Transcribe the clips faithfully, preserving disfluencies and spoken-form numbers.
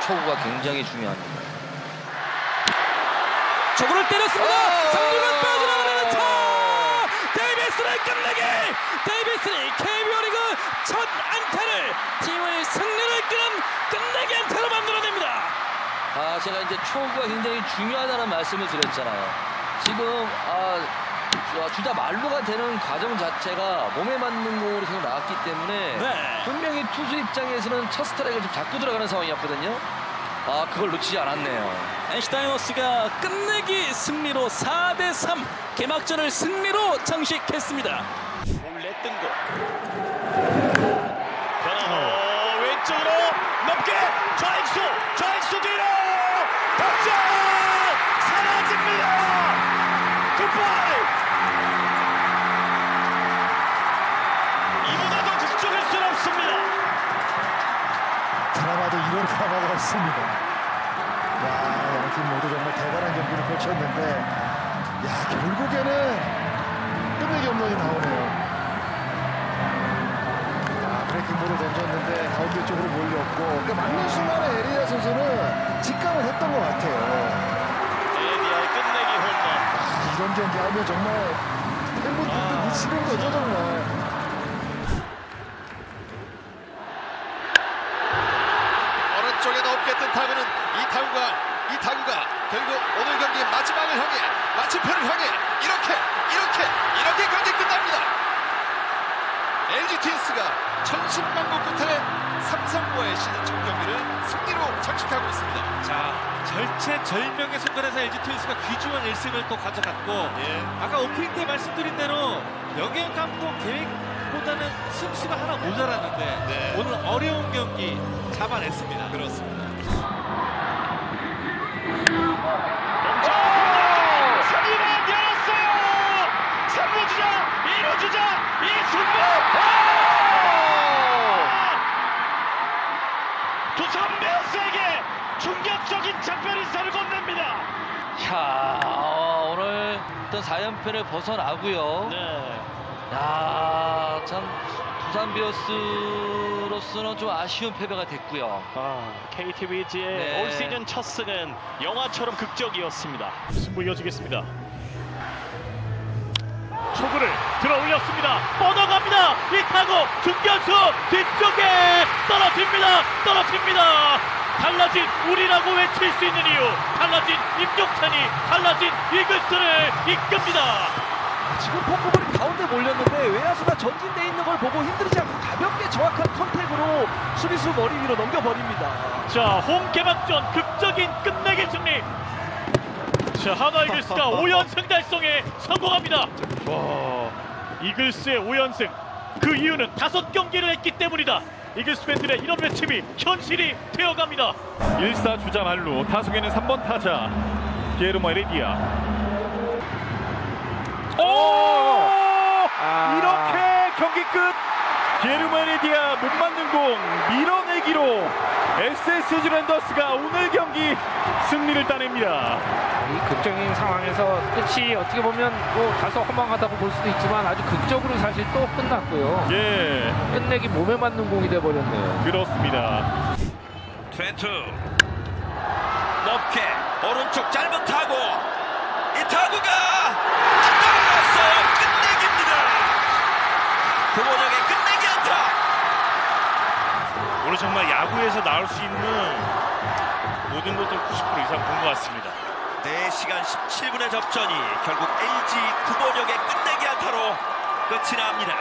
초구가 굉장히 중요합니다. 초구를 때렸습니다. 삼루간 빠져나가는 차. 데이비스를 끝내기. 데이비스는 케이비오 리그 첫 안타를 팀의 승리를 이끄는 끝내기 안타로 만들어냅니다. 아, 제가 이제 초구가 굉장히 중요하다는 말씀을 드렸잖아요. 지금 아, 주자 만루가 되는 과정 자체가 몸에 맞는 공으로 계속 나왔기 때문에 네. 분명히 투수 입장에서는 첫 스트라이크를 좀 잡고 들어가는 상황이었거든요. 아, 그걸 놓치지 않았네요. 엔씨 다이노스가 끝내기 승리로 사 대 삼 개막전을 승리로 장식했습니다. 몰래 뜬 거. 변화로 왼쪽으로 높게 좌익수 좌익수 뒤로 덕점 사라집니다. 굿바이. 이보다도 뒤쪽일 수는 없습니다. 드라마도 이런 드라마가 없습니다. 야, 양팀 모두 정말 대단한 경기를 펼쳤는데, 야, 결국에는 끝내기 홈런이 나오네요. 야, 브레이킹볼을 던졌는데 가운데 쪽으로 몰렸고, 그러니까 맞는 순간에 에리아 선수는 직감을 했던 것 같아요. 에리아의 끝내기 홈런. 아, 이런 경기 하면 정말 팬분들도 아, 미치는 거죠, 정말. 오른쪽에 높게 뜬 타구는 이 타구가 이 타구가 결국 오늘 경기 마지막을 향해 마침표를 향해 이렇게 이렇게 이렇게 경기 끝납니다. 엘지 트윈스가 천신만고 끝에 삼성과의 시즌 첫 경기를 승리로 장식하고 있습니다. 자, 절체절명의 순간에서 엘지 트윈스가 귀중한 일 승을 또 가져갔고, 예. 아까 오프닝 때 말씀드린 대로 영현 감독 계획보다는 승수가 하나 모자랐는데 네. 오늘 어려운 경기 잡아냈습니다. 그렇습니다. 삼루가 열었어요. 삼루 주자, 이루 주자, 이승부. 두산 베어스에게 충격적인 작별 인사를 건넵니다. 야, 어, 오늘 어떤 사 연패를 벗어나고요. 네. 야, 참 두산 베어스로서는 좀 아쉬운 패배가 됐고요. 아, 케이티 위즈의 네. 올 시즌 첫 승은 영화처럼 극적이었습니다. 승부 이어지겠습니다. 초구를 들어 올렸습니다. 뻗어갑니다. 이 타구 중견수 뒤쪽에 떨어집니다. 떨어집니다. 달라진 우리라고 외칠 수 있는 이유, 달라진 임종찬이 달라진 이글스를 이끕니다. 지금 폼볼이 가운데 몰렸는데 외야수가 전진돼 있는 걸 보고 힘들지 않고 가볍게 정확한 컨택으로 수비수 머리 위로 넘겨버립니다. 자, 홈 개막전 극적인 끝내기 승리. 자, 하나 이글스가 오 연승 달성에 성공합니다. 와, 이글스의 오 연승. 그 이유는 다섯 경기를 했기 때문이다. 이글스 팬들의 이런 외침이 현실이 되어갑니다. 일 사 주자 말루, 타석에는 삼 번 타자 게르모 에레디아. 오! 아. 이렇게 경기 끝. 게르모 에레디아 못 맞는 공 밀어내기로 에스에스지 랜더스가 오늘 경기 승리를 따냅니다. 이 극적인 상황에서 끝이 어떻게 보면 뭐 다소 허망하다고 볼 수도 있지만 아주 극적으로 사실 또 끝났고요. 예, 끝내기 몸에 맞는 공이 돼버렸네요. 그렇습니다. 트렌투 높게 오른쪽 짧은 타구, 이 타구가 떨어졌어요. 끝내기입니다. 구본혁의 끝내기 안타. 오늘 정말 야구에서 나올 수 있는 모든 것들 구십 퍼센트 이상 본 것 같습니다. 네 시간 십칠 분의 접전이 결국 엘지 구본혁의 끝내기 안타로 끝이 납니다.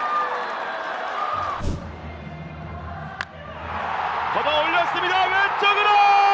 걷어 올렸습니다. 왼쪽으로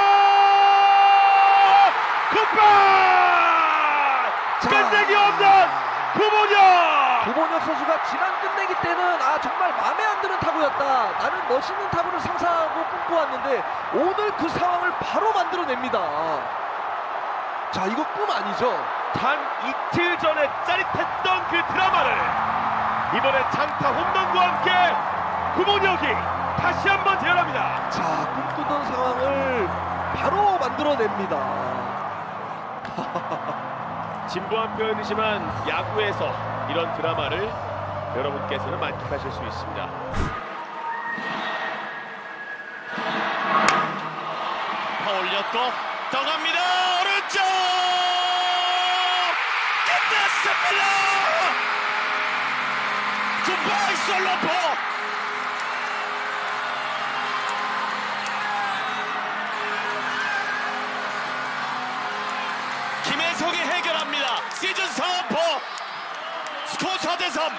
굿바이. 끝내기 홈런 구본혁. 구본혁 선수가 지난 끝내기 때는 아 정말 마음에 안 드는 타구였다. 나는 멋있는 타구를 상상하고 꿈꿔왔는데 오늘 그 상황을 바로 만들어냅니다. 자, 이거 꿈 아니죠? 단 이틀 전에 짜릿했던 그 드라마를 이번에 장타 홈런과 함께 구본혁이 다시 한번 재현합니다. 자, 꿈꾸던 상황을 바로 만들어냅니다. 진부한 표현이지만 야구에서 이런 드라마를 여러분께서는 만끽하실 수 있습니다. 슬로퍼 올렸고 떠갑니다. 오른쪽 끝났습니다. 굿바이 슬로퍼. 김혜성이 해결합니다. 시즌 사 호 스코어 사 대 삼.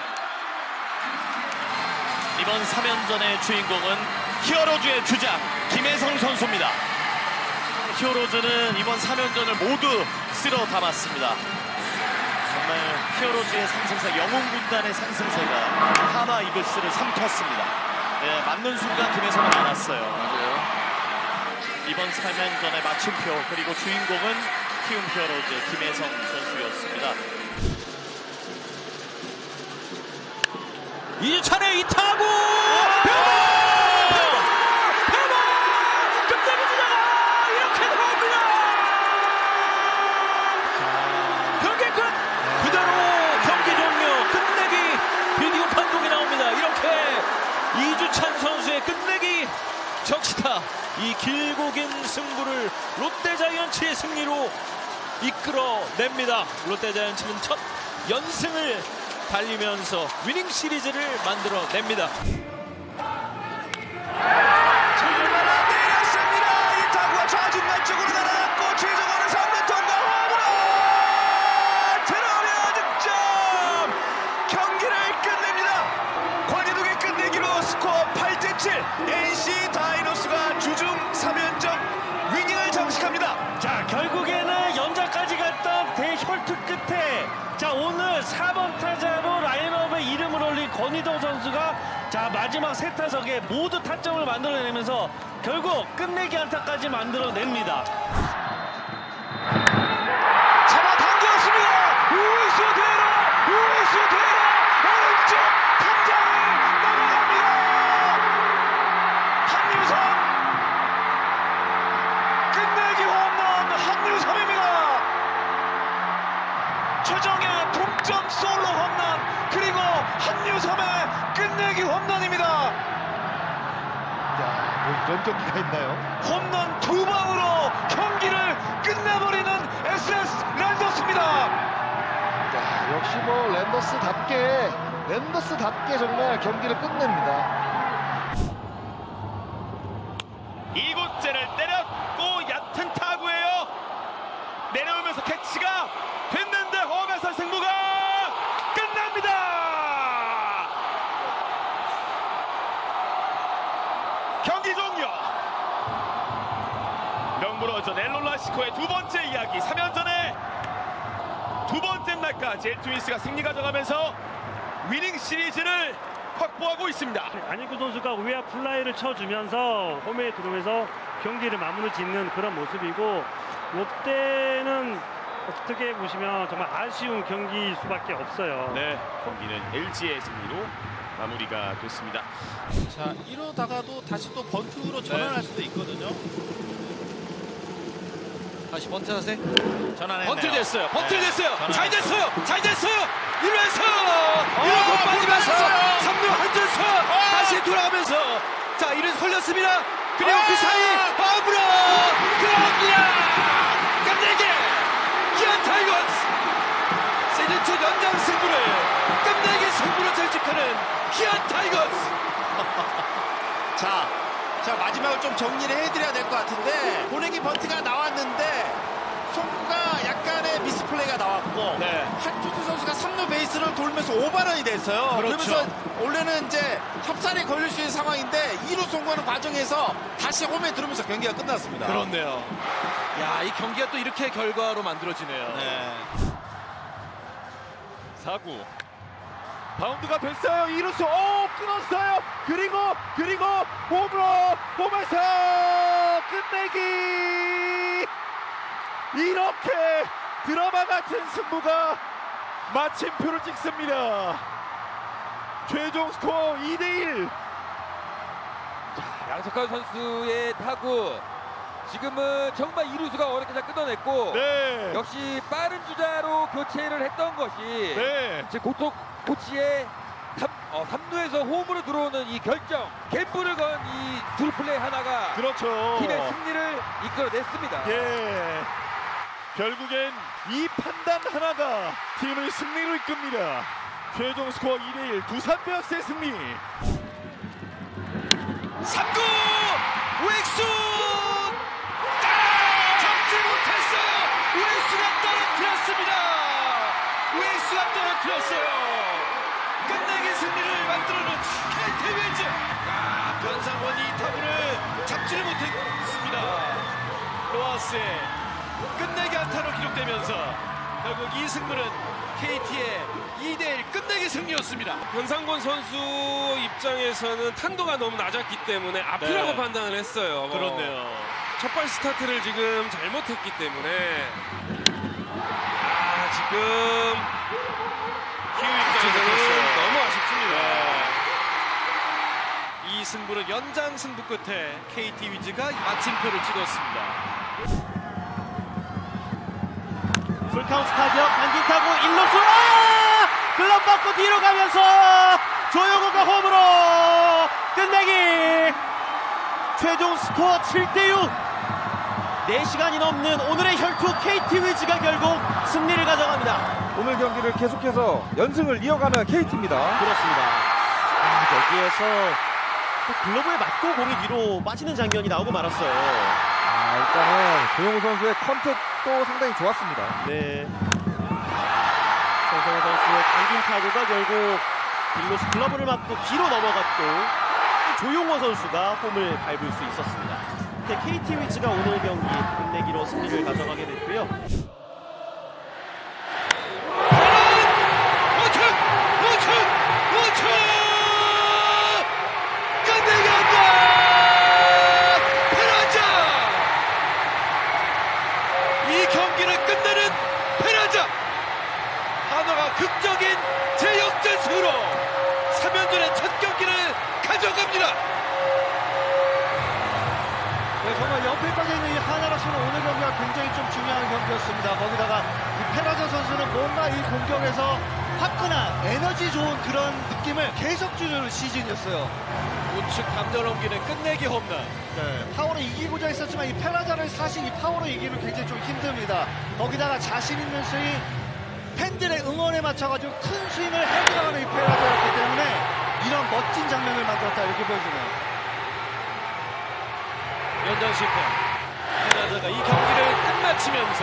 이번 삼 연전의 주인공은 히어로즈의 주장 김혜성 선수입니다. 히어로즈는 이번 삼 연전을 모두 쓸어 담았습니다. 정말 히어로즈의 상승세, 영웅 군단의 상승세가 하나 이글스를 삼켰습니다. 네, 맞는 순간 김혜성은 많았어요. 맞아요. 이번 삼 연전의 마침표 그리고 주인공은 키움 히어로즈의 김혜성 선수였습니다. 이주찬의 이 타구 끝내줍니다. 이렇게 나옵니다. 경기 끝. 그대로 경기 종료. 끝내기 비디오 판독이 나옵니다. 이렇게 이주찬 선수의 끝내기 적시타 이 길고 긴 승부를 롯데자이언츠의 승리로 이끌어냅니다. 롯데자이언츠는 첫 연승을 달리면서 위닝 시리즈를 만들어냅니다. 정말 때렸습니다. 이 타구가 좌중간 쪽으로 날아갔고 최정원은 삼 루 통과 홈런 들어오며 득점. 경기를 끝냅니다. 권희동의 끝내기로 스코어 팔 대 칠. 엔씨 다이노스가 주중 삼 연전 위닝을 장식합니다. 자, 결국에는 연장까지 갔던 대혈투 끝에 자, 오늘 사 번 타자로 라인업에 이름을 올린 권희동 선수가 자, 마지막 세 타석에 모두 타점을 만들어내면서 결국 끝내기 안타까지 만들어냅니다. 잡아당겼습니다. 우익수 뒤로 우익수 뒤로 오른쪽 탐장을 넘어갑니다. 한유섬 끝내기 홈런 한유섬입니다. 최정의 동점 솔로 홈런 그리고 한유섬의 끝내기 홈런입니다. 야, 뭐 이런 경기가 있나요? 홈런 두 방으로 경기를 끝내버리는 에스에스 랜더스입니다. 야, 역시 뭐 랜더스답게 랜더스답게 정말 경기를 끝냅니다. 이곳째를 때렸고 얕은 타구예요. 내려오면서 캐치가 됐는데 홈에서 승부가 끝납니다. 경기 종료. 명불허전 엘롤라시코의 두 번째 이야기 삼 연전의 두 번째 날까지 엘트윈스가 승리 가져가면서 위닝 시리즈를 확보하고 있습니다. 안익구 선수가 외야 플라이를 쳐주면서 홈에 들어오면서 경기를 마무리 짓는 그런 모습이고 롯데는 어떻게 보시면 정말 아쉬운 경기 수밖에 없어요. 네, 경기는 엘지의 승리로 마무리가 됐습니다. 자, 이러다가도 다시 또 번트로 전환할 수도 있거든요. 다시 번트 자세. 전환했네요. 번트 됐어요. 번트 네, 됐어요. 잘 전환했어요. 됐어요. 잘 됐어요. 이루에서 이루고 빠지면서 삼 루 한전수 다시 돌아가면서 자, 이루에서 걸렸습니다. 그리고 그 사이 아브라 들어갑니다. 끝내기 기아 타이거스 시즌 초 연장 승부를 끝내기 승부로 결집하는 기아 타이거스. 자, 자 마지막을 좀 정리를 해드려야 될 것 같은데 보내기 번트가 나왔는데 송구가 약간의 미스플레이가 나왔고 네. 한준수 선수가 삼 루 베이스를 돌면서 오버런이 됐어요. 그렇죠. 그러면서 원래는 이제 협살이 걸릴 수 있는 상황인데 이 루 송구하는 과정에서 다시 홈에 들어오면서 경기가 끝났습니다. 그렇네요. 야, 이 경기가 또 이렇게 결과로 만들어지네요. 네. 사 구 바운드가 됐어요. 이루수 오 끊었어요. 그리고 그리고 홈런 홈에서 끝내기. 이렇게 드라마 같은 승부가 마침표를 찍습니다. 최종 스코어 이 대 일. 양석환 선수의 타구 지금은 정말 이루수가 어렵게 잘 끊어냈고 네. 역시 빠른 주자로 교체를 했던 것이 네. 제 고토 코치의 탑, 어, 삼 루에서 홈으로 들어오는 이 결정, 갬블을 건 이 둘 플레이 하나가 그렇죠. 팀의 승리를 이끌어냈습니다. 예. 결국엔 이 판단 하나가 팀을 승리로 이끕니다. 최종 스코어 이 대 일 두산 베어스의 승리. 삼 구 우익수 잡지 못했어요. 우익수가 떨어뜨렸습니다. 우익수가 떨어뜨렸어요. 끝내기 승리를 만들어낸 케이티 위즈. 아, 변상원이 이 타구를 잡지를 못했습니다. 로하스의 끝내기 안타로 기록되면서 결국 이 승부는 케이티의 이 대 일 끝내기 승리였습니다. 변상권 선수 입장에서는 탄도가 너무 낮았기 때문에 앞이라고 네. 판단을 했어요. 그렇네요. 첫발 스타트를 지금 잘못했기 때문에 아, 지금 키우 입장에서는 너무 아쉽습니다. 이 승부는 연장 승부 끝에 케이티 위즈가 마침표를 찍었습니다. 풀카운트 타격 당긴 타구 일 루수 아! 글럽 받고 뒤로 가면서 조영호가 홈으로 끝내기. 최종 스코어 칠 대 육. 네 시간이 넘는 오늘의 혈투 케이티 위즈가 결국 승리를 가져갑니다. 오늘 경기를 계속해서 연승을 이어가는 케이티입니다. 그렇습니다. 아, 여기에서 또 글러브에 맞고 공이 뒤로 빠지는 장면이 나오고 말았어요. 아, 일단은 조용호 선수의 컨택도 상당히 좋았습니다. 네. 전성호 선수의 당긴 타구가 결국 일루수 글러브를 맞고 뒤로 넘어갔고 조용호 선수가 홈을 밟을 수 있었습니다. 케이티 위즈가 오늘 경기 끝내기로 승리를 가져가게 됐고요. 우측! 우측! 우측! 끝내기 안타! 페란자! 이 경기를 끝내는 페란자! 한화가 극적인 재역전승으로 삼 연전의 첫 경기를 가져갑니다. 네, 정말 옆에 빠져있는 이 하나로서는 오늘 경기가 굉장히 좀 중요한 경기였습니다. 거기다가 이 페라자 선수는 뭔가 이 공격에서 화끈한 에너지 좋은 그런 느낌을 계속 주는 시즌이었어요. 우측 감정 넘기는 끝내기 홈런. 네, 파워로 이기고자 했었지만 이 페라자를 사실 이 파워로 이기면 굉장히 좀 힘듭니다. 거기다가 자신 있는 스윙, 팬들의 응원에 맞춰가지고 큰 스윙을 해들어가는 이 페라자였기 때문에 이런 멋진 장면을 만들었다 이렇게 보여주네요. 연장 실패. 페라자가 이 경기를 끝마치면서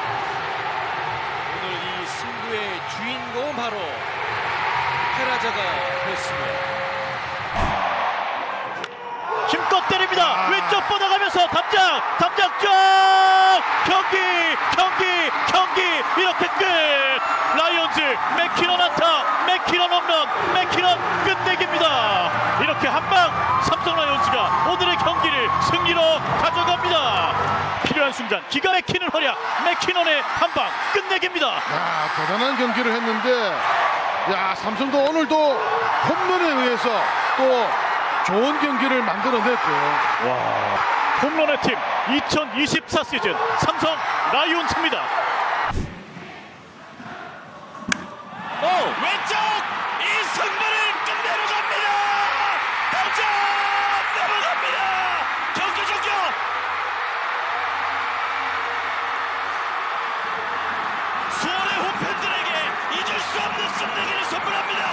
오늘 이 승부의 주인공은 바로 페라자가 됐습니다. 힘껏 때립니다. 왼쪽 뻗어가면서 담장 담장 쫙 경기 경기 경기 이렇게 끝. 라이온즈 맥키넌 안타, 맥키넌 홈런, 맥키넌 끝내기입니다. 이렇게 한방 삼성 라이온즈가 오늘의 경기를 승리로 가져갑니다. 필요한 순간 기가 막히는 활약, 맥키넌의 한방 끝내기입니다. 야, 대단한 경기를 했는데 야, 삼성도 오늘도 홈런에 의해서 또 좋은 경기를 만들어냈고요. 와, 홈런의 팀 이천이십사 시즌 삼성 라이온즈입니다. 오, 왼쪽 이 승부를 끝내러 갑니다. 당장 넘어갑니다. 경기 종료. 수원의 홈팬들에게 잊을 수 없는 끝내기를 선물합니다.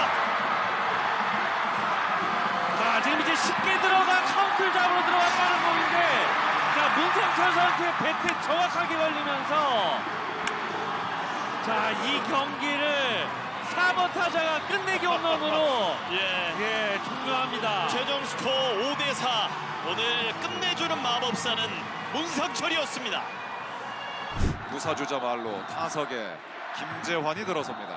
자, 지금 이제 쉽게 들어가 카운트를 잡으러 들어갔다는 공인데, 자, 문상철 선수의 배트 정확하게 걸리면서, 자, 이 경기를 사 번 타자가 끝내기 홈런으로 예, 예, 종료합니다. 최종 스코어 오 대 사. 오늘 끝내주는 마법사는 문상철이었습니다. 무사주자 말로 타석에 김재환이 들어섭니다.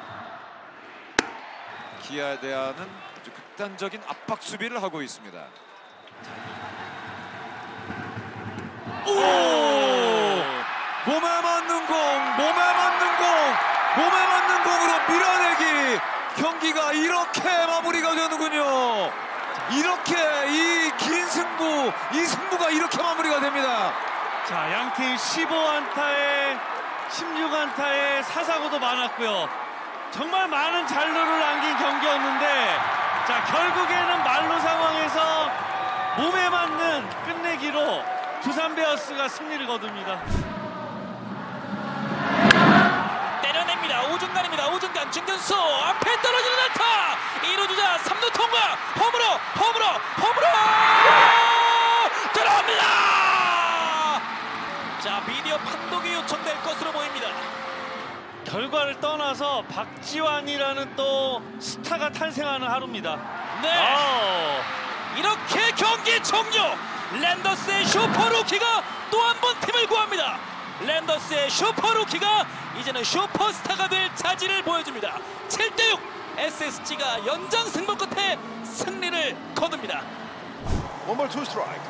기아에 대한 아주 극단적인 압박 수비를 하고 있습니다. 오! 몸에 맞는 공, 몸에 맞는 공, 몸에 맞는 공으로 밀어내기. 경기가 이렇게 마무리가 되는군요. 이렇게 이 긴 승부, 이 승부가 이렇게 마무리가 됩니다. 자, 양팀 십오 안타에 십육 안타에 사사구도 많았고요. 정말 많은 잔류를 남긴 경기였는데 자 결국에는 말로 상황에서 몸에 맞는 끝내기로 두산 베어스가 승리를 거둡니다. 때려냅니다. 오중간입니다. 오중간 중견수 앞에 떨어지는 안타. 이 루 주자 삼 루 통과. 홈으로 홈으로 홈으로 들어옵니다. 자 비디오 판독이 요청될 것으로 보입니다. 결과를 떠나서 박지환이라는 또 스타가 탄생하는 하루입니다. 네. 오. 이렇게 경기 종료. 랜더스의 슈퍼루키가 또 한 번 팀을 구합니다. 랜더스의 슈퍼루키가 이제는 슈퍼스타가 될 자질을 보여줍니다. 칠 대 육 에스에스지가 연장 승부 끝에 승리를 거둡니다. 원볼 투 스트라이크.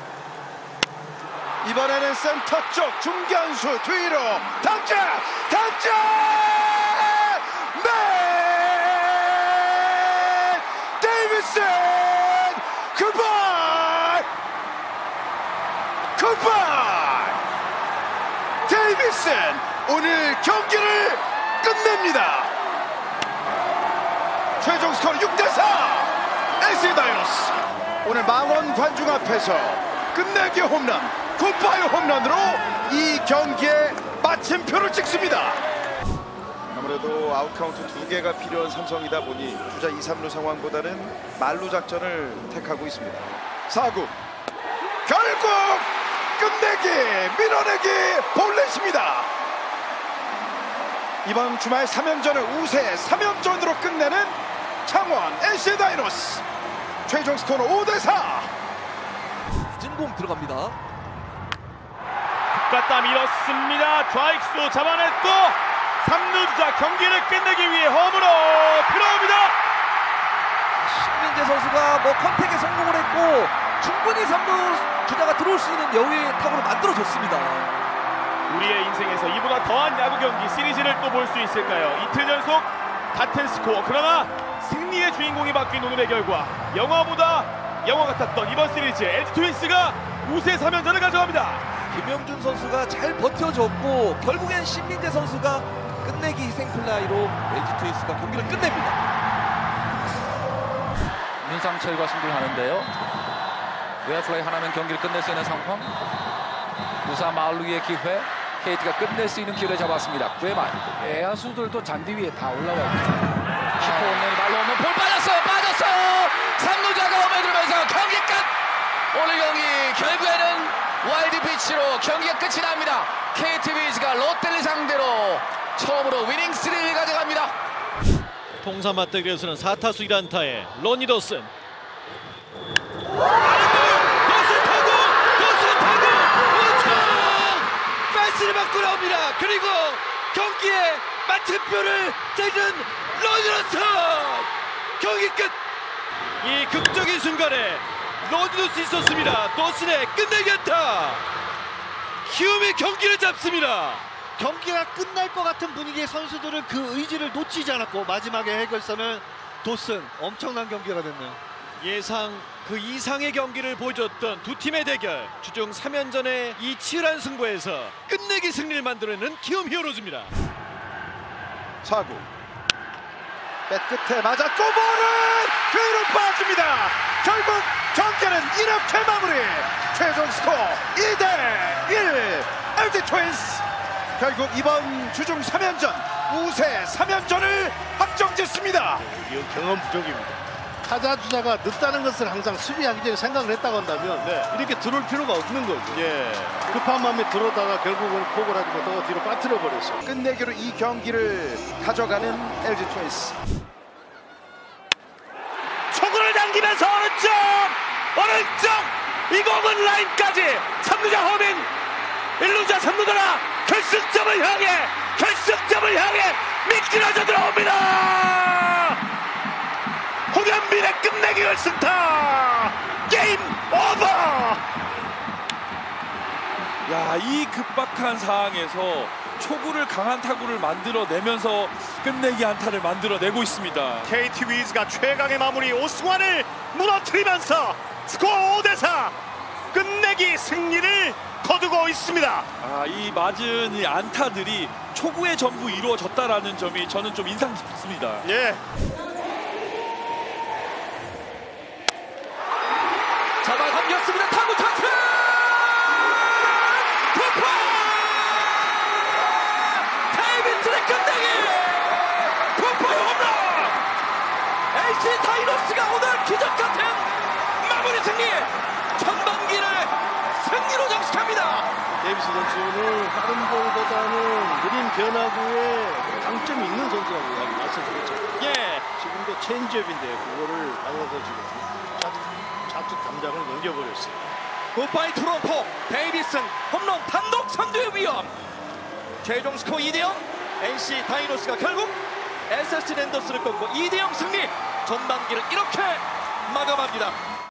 이번에는 센터 쪽 중견수 뒤로 탐장 탐장 맨 데이비슨 굿바이 굿바이 데이비슨 오늘 경기를 끝냅니다. 최종 스코어 육 대 사 에스씨 다이노스 오늘 망원 관중 앞에서 끝내기 홈런 굿바이 홈런으로 이 경기에 마침표를 찍습니다. 아무래도 아웃카운트 두 개가 필요한 삼성이다 보니 주자 이, 삼 루 상황보다는 말루 작전을 택하고 있습니다. 사 구 결국 끝내기 밀어내기 볼넷입니다. 이번 주말 삼 연전을 우세 삼 연전으로 끝내는 창원 에스씨 다이노스 최종 스코어는 오 대 사. 진공 들어갑니다. 갖다 밀었습니다. 좌익수 잡아냈고 삼 루 주자 경기를 끝내기 위해 홈으로 들어옵니다. 신민재 선수가 뭐 컨택에 성공을 했고 충분히 삼 루 주자가 들어올 수 있는 여유의 타구를 만들어줬습니다. 우리의 인생에서 이보다 더한 야구 경기 시리즈를 또 볼 수 있을까요? 이틀 연속 같은 스코어 그러나 승리의 주인공이 바뀐 오늘의 결과 영화보다 영화 같았던 이번 시리즈 엘지 트윈스가 우세 삼 연전을 가져갑니다. 김영준 선수가 잘 버텨줬고 결국엔 신민재 선수가 끝내기 희생플라이로 엘지 트윈스가 경기를 끝냅니다. 윤상철과 승부를 하는데요. 외야플라이 하나면 경기를 끝낼 수 있는 상황. 무사 마을루의 기회. 케이티가 끝낼 수 있는 기회를 잡았습니다. 구회 말. 외야수들도 잔디 위에 다 올라와 있죠. 슈퍼 홈런이 말로 오면 볼 빠졌어요. 빠졌어요. 삼 루자가 홈에 들면서 경기 끝. 오늘 경기 결국에는 와일드 피치로 경기가 끝이 납니다. 케이티 위즈가 롯데를 상대로 처음으로 위닝 스리를 가져갑니다. 통산 맞대결에서는 사 타수 일 안타에 로니 도슨 도슨 타구! 도슨 타구! 우측! 패스를 맞고 나옵니다. 그리고 경기에 마침표를 찍는 로니 도슨! 경기 끝! 이 극적인 순간에 로니 도슨이 있었습니다. 도슨의 끝내기 안타. 키움이 경기를 잡습니다. 경기가 끝날 것 같은 분위기의 선수들은 그 의지를 놓치지 않았고 마지막에 해결사는 도슨 엄청난 경기가 됐네요. 예상 그 이상의 경기를 보여줬던 두 팀의 대결 주중 삼 연전의 이 치열한 승부에서 끝내기 승리를 만들어내는 키움 히어로즈입니다. 사 구 백끝에 맞았고 볼은 뒤로 빠집니다. 결국 경기는 이렇게 마무리. 최종 스코어 이 대 일 엘지 트윈스 결국 이번 주중 삼 연전 우세 삼 연전을 확정짓습니다. 이건 경험 부족입니다. 타자 주자가 늦다는 것을 항상 수비하기 전에 생각을 했다고 한다면 네. 이렇게 들어올 필요가 없는 거죠. 예. 급한 마음에 들어오다가 결국은 포골 하지 못하고 뒤로 빠뜨려 버렸어요. 끝내기로 이 경기를 가져가는 엘지 트윈스. 초구를 당기면서 오른쪽! 오른쪽! 이 공은 라인까지! 삼 루자 허민! 일 루자 삼 루 돌아! 결승점을 향해! 결승점을 향해! 미끄러져 들어옵니다! 홍현빈의 끝내기 결승타! 게임 오버! 야, 이 급박한 상황에서 초구를 강한 타구를 만들어내면서 끝내기 안타를 만들어내고 있습니다. 케이티 위즈가 최강의 마무리 오승환을 무너뜨리면서 스코어 오 대 사 끝내기 승리를 거두고 있습니다. 아, 이 맞은 이 안타들이 초구에 전부 이루어졌다라는 점이 저는 좀 인상 깊습니다. 예. 잡아 당겼습니다. 타구 찬스! 투파! 데이비슨의 끝내기! 투파의 홈런! 에이씨 다이노스가 오늘 기적 같은 마무리 승리! 전반기를 승리로 장식합니다. 데이비스 선수는 빠른 볼보다는 느린 변화구에 강점이 있는 선수라고 이야기 말씀드렸죠. 예. 지금도 체인지업인데 그거를 받아서 지금 좌측 담장을 넘겨버렸어요. 굿바이 토론토. 데이비슨 홈런 단독 선두의 위험. 최종 스코어 이 대 영. 엔씨 다이노스가 결국 에스에스지 랜더스를 꺾고 이 대 영 승리. 전반기를 이렇게 마감합니다.